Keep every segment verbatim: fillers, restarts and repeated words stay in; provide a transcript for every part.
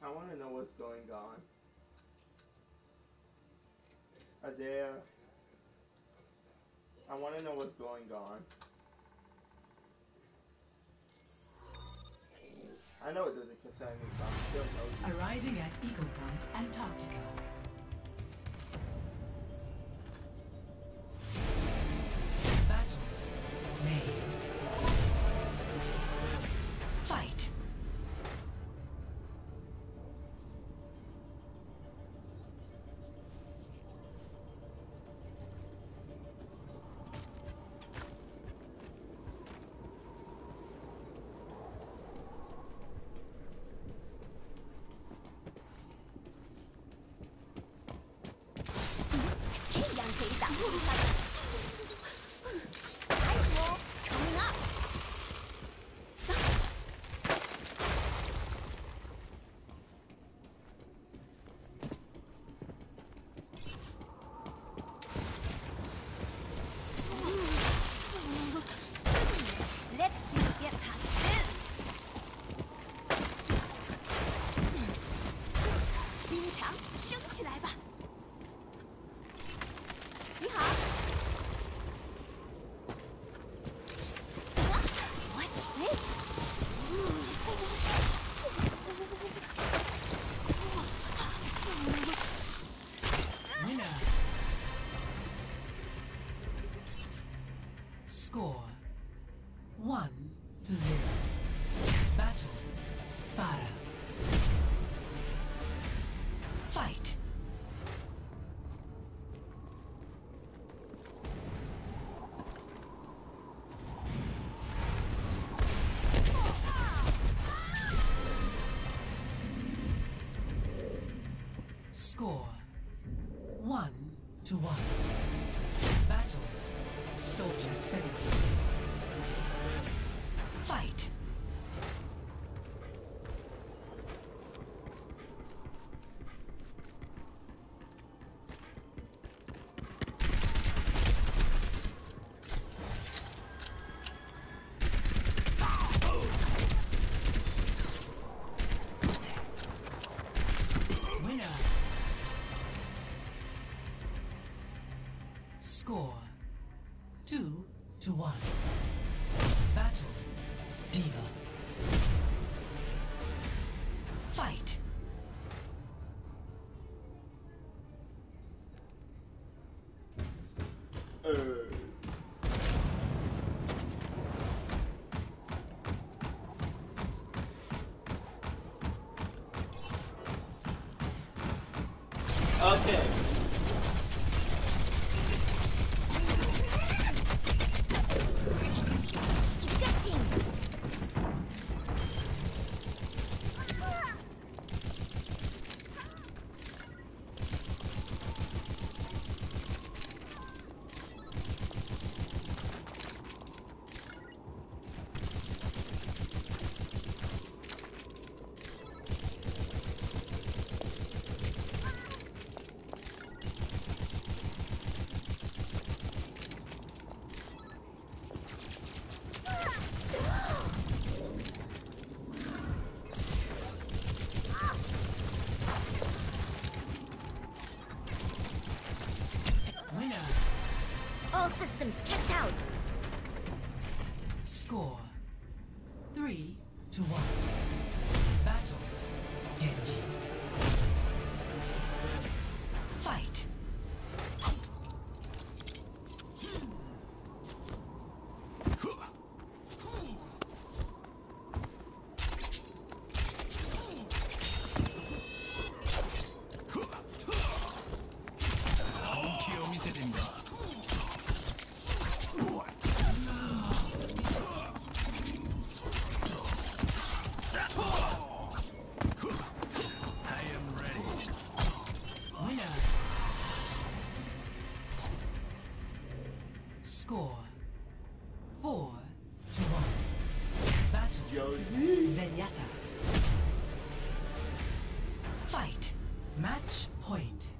I want to know what's going on. Isaiah, I want to know what's going on. I know it doesn't concern me, but I'm still nosy. Arriving at Eagle Point, Antarctica. Battle. May. Fight. Score one to zero. Battle. Farah. Fight. Score one to one. Battle. Soldier seventy-six. Fight. Winner. Score two to one. Battle. Diva. Fight. Uh. Okay. All systems checked out. Score three to one. Battle. Genji. Fight. Score four to one. Battle. Josie. Zenyatta. Fight. Match point.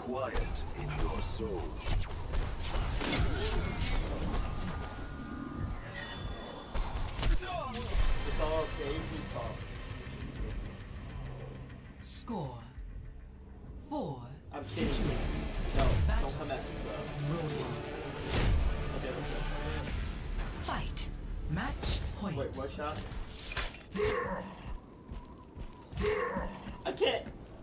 quiet in your soul. It's all okay. She's fault. Score four. I'm kidding. to two. No, Battle. don't come at me, bro. Royal. Okay, okay. Fight. Match point. Wait, what shot? I can't.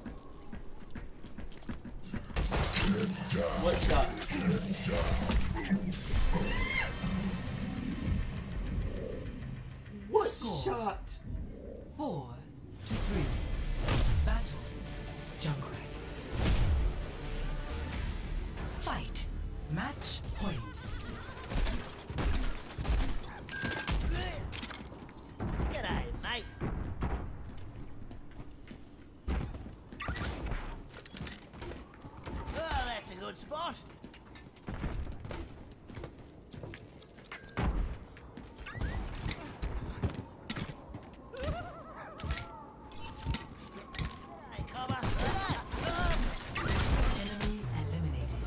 What shot? What Score. shot? Four to three. Battle. Junkrat. Fight. Match point. G'day, mate. Oh, that's a good spot. Hey, cover. Enemy eliminated.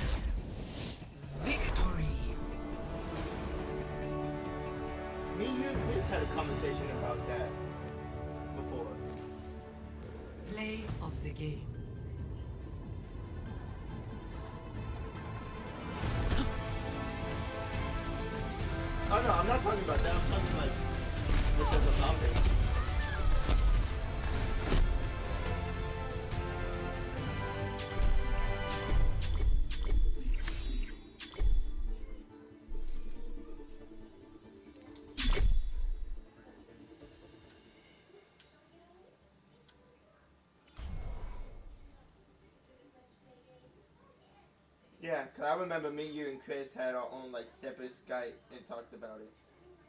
Victory. Me, you, and Chris had a conversation about that before. Play of the game. Oh no, I'm not talking about that. I'm talking like with the zombie. Yeah, cause I remember me, you, and Chris had our own like separate Skype and talked about it.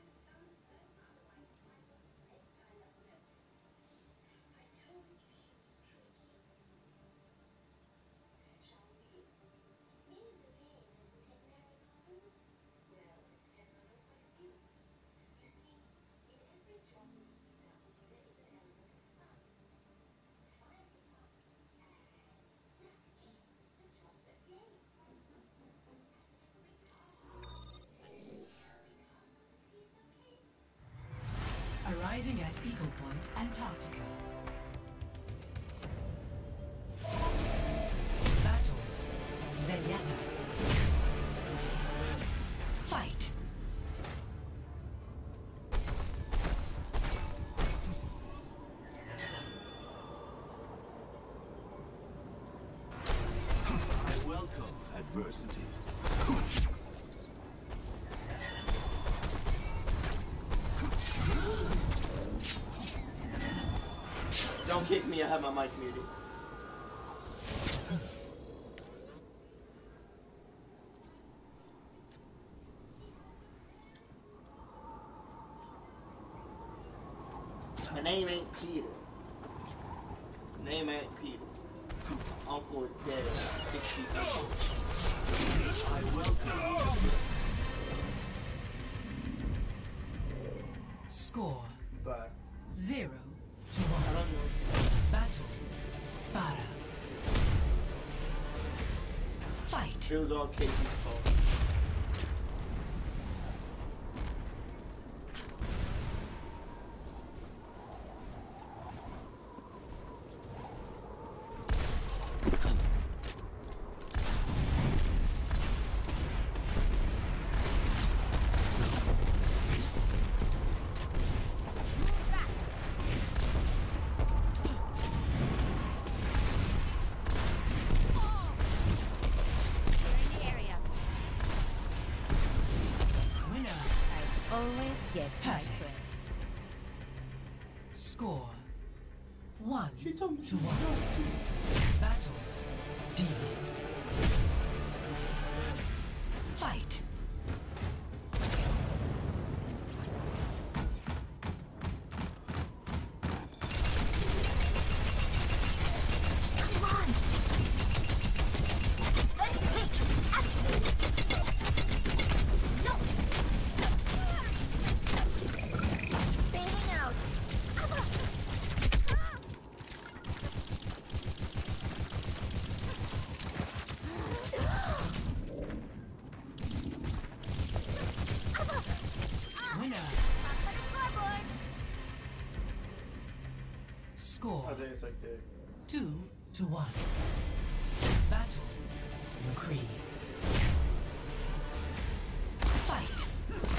Arriving at Eco Point, Antarctica. Battle. Zenyatta. Fight. I welcome adversity. Don't kick me, I have my mic muted. My name ain't Peter. My name ain't Peter. Uncle is dead. sixty I welcome Score But zero to I one. don't know. Battle. Farah. Fight. It was all Casey's fault. Always get my Perfect. friend. Score one She told me to she one. Battle. Demon. Fight. Come on! No! Bailing out! Score I think it's like that. two to one. Battle McCree. Fight.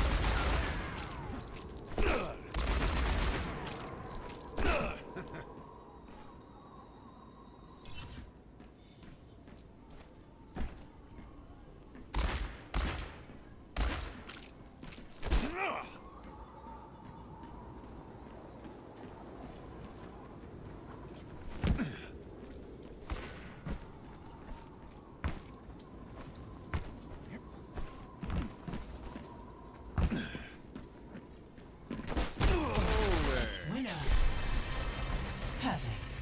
Perfect.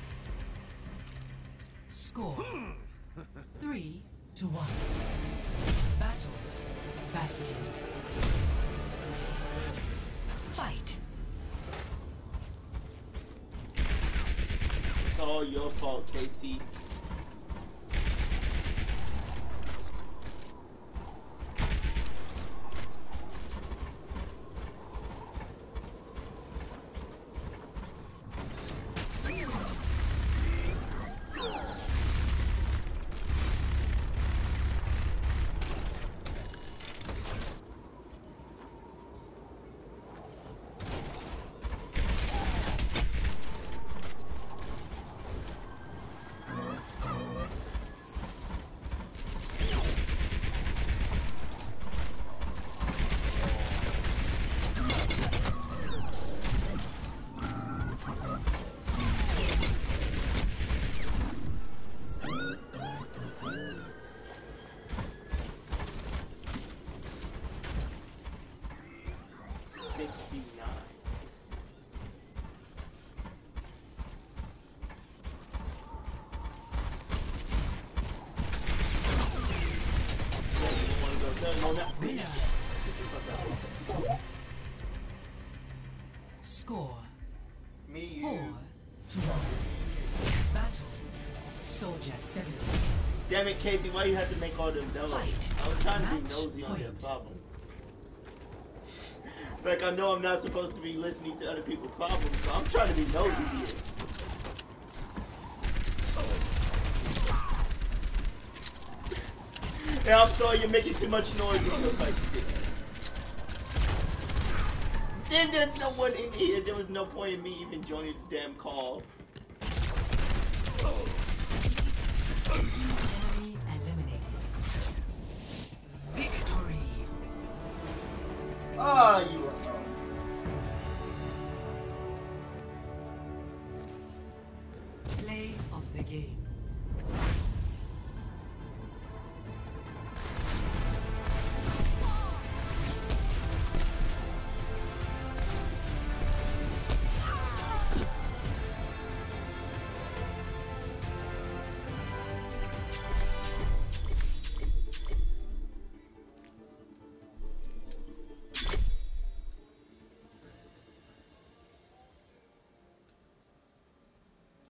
Score three to one. Battle Bastion. Fight. It's all your fault, Casey. Winner. Score Me, you. four to one. Battle Soldier seventy-six. Damn it, Casey, why you have to make all them no's? Fight. I was trying to be Match nosy on their point. problems. Like, I know I'm not supposed to be listening to other people's problems, but I'm trying to be nosy here. Yeah, I'm sorry you're making too much noise with your fight stick. Then there's no one in here. There was no point in me even joining the damn call.